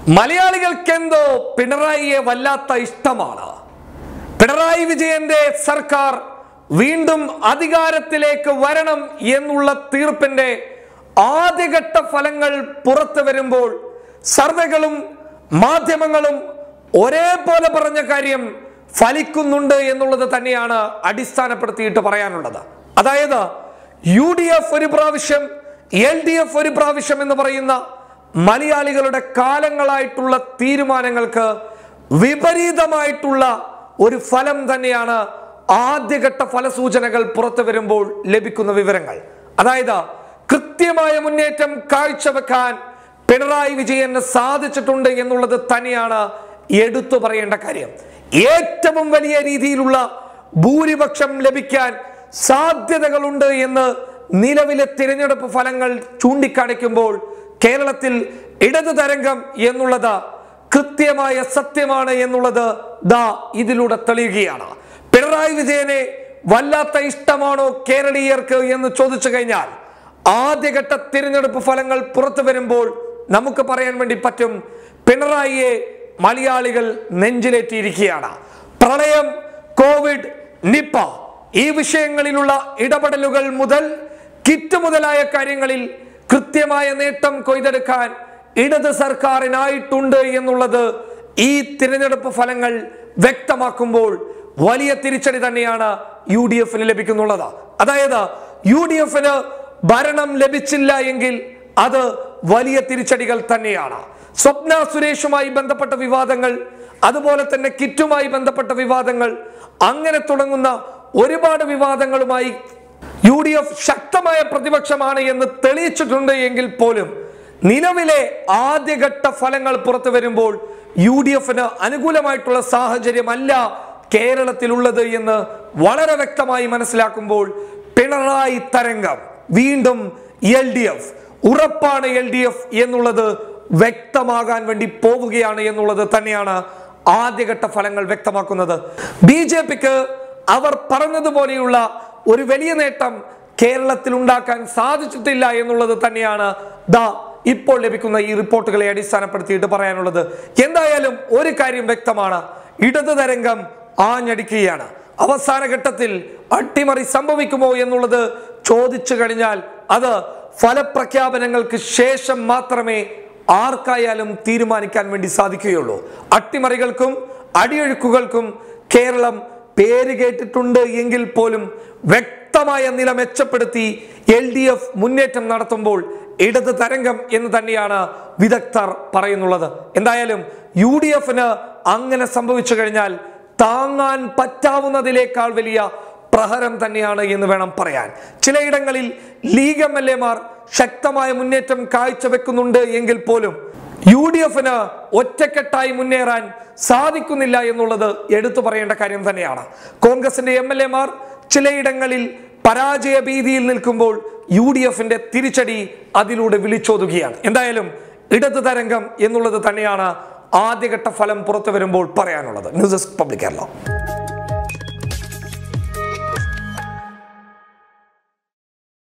മലയാളികൾക്കെന്തോ പിണറായിയെ വല്ലാത്ത ഇഷ്ടമാണ്. പിണറായി വിജയന്റെ സർക്കാർ വീണ്ടും അധികാരത്തിലേക്ക് വരണം എന്നുള്ള തീർപ്പിന്റെ ആദ്യഘട്ട ഫലങ്ങൾ പുറത്തു വരുമ്പോൾ സർവേകളും മാധ്യമങ്ങളും ഒരേപോലെ പറഞ്ഞ കാര്യം ഫലിക്കുന്നുണ്ട് എന്നുള്ളത് തന്നെയാണ് അടിസ്ഥാനപ്പെടുത്തിയിട്ട് പറയാനുള്ളത്. അതായത് UDF ഒരു പ്രാവശ്യം, LDF ഒരു പ്രാവശ്യം എന്ന് പറയുന്ന മലയാളികളുടെ കാലങ്ങളായിട്ടുള്ള തീരുമാനങ്ങൾക്ക് വിപരീതമായിട്ടുള്ള ഒരു ഫലം തന്നെയാണ് ആദ്യഘട്ട ഫലസൂചനകൾ പുറത്തു വരുമ്പോൾ ലഭിക്കുന്ന വിവരങ്ങൾ. അതായത് കൃത്യമായ മുന്നേറ്റം കാഴ്ചവെക്കാൻ പിണറായി വിജയന് സാധിച്ചിട്ടുണ്ട് എന്നുള്ളത് തന്നെയാണ് എടുത്തു പറയേണ്ട കാര്യം. ഏറ്റവും വലിയ രീതിയിലുള്ള ഭൂരിപക്ഷം ലഭിക്കാൻ സാധ്യതകളുണ്ട് എന്ന് നിലവിലെ തിരഞ്ഞെടുപ്പ് ഫലങ്ങൾ ചൂണ്ടിക്കാണിക്കുമ്പോൾ കേരളത്തിൽ ഇടതു തരംഗം എന്നുള്ളത് കൃത്യമായ സത്യമാണ് എന്നുള്ളത് ഇതിലൂടെ തെളിയുകയാണ്. പിണറായി വിജയനെ വല്ലാത്ത ഇഷ്ടമാണോ കേരളീയർക്ക് എന്ന് ചോദിച്ചു കഴിഞ്ഞാൽ ആദ്യഘട്ട തിരഞ്ഞെടുപ്പ് ഫലങ്ങൾ പുറത്തു വരുമ്പോൾ നമുക്ക് പറയാൻ വേണ്ടി പറ്റും, പിണറായിയെ മലയാളികൾ നെഞ്ചിലേറ്റിയിരിക്കുകയാണ്. പ്രളയം, കോവിഡ്, നിപ ഈ വിഷയങ്ങളിലുള്ള ഇടപെടലുകൾ മുതൽ കിറ്റ് മുതലായ കാര്യങ്ങളിൽ കൃത്യമായ നേട്ടം കൊയ്തെടുക്കാൻ ഇടത് സർക്കാരിനായിട്ടുണ്ട് എന്നുള്ളത് ഈ തിരഞ്ഞെടുപ്പ് ഫലങ്ങൾ വ്യക്തമാക്കുമ്പോൾ വലിയ തിരിച്ചടി തന്നെയാണ് UDFന് ലഭിക്കുന്നുള്ളത്. അതായത് UDFന് ഭരണം ലഭിച്ചില്ല എങ്കിൽ അത് വലിയ തിരിച്ചടികൾ തന്നെയാണ്. സ്വപ്ന സുരേഷുമായി ബന്ധപ്പെട്ട വിവാദങ്ങൾ, അതുപോലെ തന്നെ കിറ്റുമായി ബന്ധപ്പെട്ട വിവാദങ്ങൾ, അങ്ങനെ തുടങ്ങുന്ന ഒരുപാട് വിവാദങ്ങളുമായി UDF ശക്തമായ പ്രതിപക്ഷമാണ് എന്ന് തെളിയിച്ചിട്ടുണ്ട് എങ്കിൽ പോലും നിലവിലെ ആദ്യഘട്ട ഫലങ്ങൾ പുറത്തു വരുമ്പോൾ UDFന് അനുകൂലമായിട്ടുള്ള സാഹചര്യമല്ല കേരളത്തിലുള്ളത് എന്ന് വളരെ വ്യക്തമായി മനസ്സിലാക്കുമ്പോൾ പിണറായി തരംഗം വീണ്ടും LDF ഉറപ്പാണ്, LDF എന്നുള്ളത് വ്യക്തമാകാൻ വേണ്ടി പോവുകയാണ് എന്നുള്ളത് തന്നെയാണ് ആദ്യഘട്ട ഫലങ്ങൾ വ്യക്തമാക്കുന്നത്. BJPക്ക് അവർ പറഞ്ഞതുപോലെയുള്ള ഒരു വലിയ നേട്ടം കേരളത്തിൽ ഉണ്ടാക്കാൻ സാധിച്ചിട്ടില്ല എന്നുള്ളത് തന്നെയാണ് ഇപ്പോൾ ലഭിക്കുന്ന ഈ റിപ്പോർട്ടുകളെ അടിസ്ഥാനപ്പെടുത്തിയിട്ട് പറയാനുള്ളത്. എന്തായാലും ഒരു കാര്യം വ്യക്തമാണ്, ഇടതു തരംഗം ആഞ്ഞടിക്കുകയാണ്. അവസാന ഘട്ടത്തിൽ അട്ടിമറി സംഭവിക്കുമോ എന്നുള്ളത് ചോദിച്ചു കഴിഞ്ഞാൽ അത് ഫലപ്രഖ്യാപനങ്ങൾക്ക് ശേഷം മാത്രമേ ആർക്കായാലും തീരുമാനിക്കാൻ വേണ്ടി സാധിക്കുകയുള്ളൂ. അട്ടിമറികൾക്കും അടിയൊഴുക്കുകൾക്കും കേരളം പേര് കേട്ടിട്ടുണ്ട് എങ്കിൽ പോലും വ്യക്തമായ നില മെച്ചപ്പെടുത്തി LDF മുന്നേറ്റം നടത്തുമ്പോൾ ഇടത് തരംഗം എന്ന് തന്നെയാണ് വിദഗ്ധർ പറയുന്നുള്ളത്. എന്തായാലും UDFന് അങ്ങനെ സംഭവിച്ചു കഴിഞ്ഞാൽ താങ്ങാൻ പറ്റാവുന്നതിനേക്കാൾ വലിയ പ്രഹരം തന്നെയാണ് എന്ന് വേണം പറയാൻ. ചിലയിടങ്ങളിൽ ലീഗ് MLA-മാർ ശക്തമായ മുന്നേറ്റം കാഴ്ചവെക്കുന്നുണ്ട് എങ്കിൽ പോലും UDFന് ഒറ്റക്കെട്ടായി മുന്നേറാൻ സാധിക്കുന്നില്ല എന്നുള്ളത് എടുത്തു പറയേണ്ട കാര്യം തന്നെയാണ്. കോൺഗ്രസിന്റെ MLA-മാർ ചിലയിടങ്ങളിൽ പരാജയ ഭീതിയിൽ നിൽക്കുമ്പോൾ UDFന്റെ തിരിച്ചടി അതിലൂടെ വിളിച്ചോതുകയാണ്. എന്തായാലും ഇടതു തരംഗം എന്നുള്ളത് തന്നെയാണ് ആദ്യഘട്ട ഫലം പുറത്തു വരുമ്പോൾ പറയാനുള്ളത്. News desk public Kerala.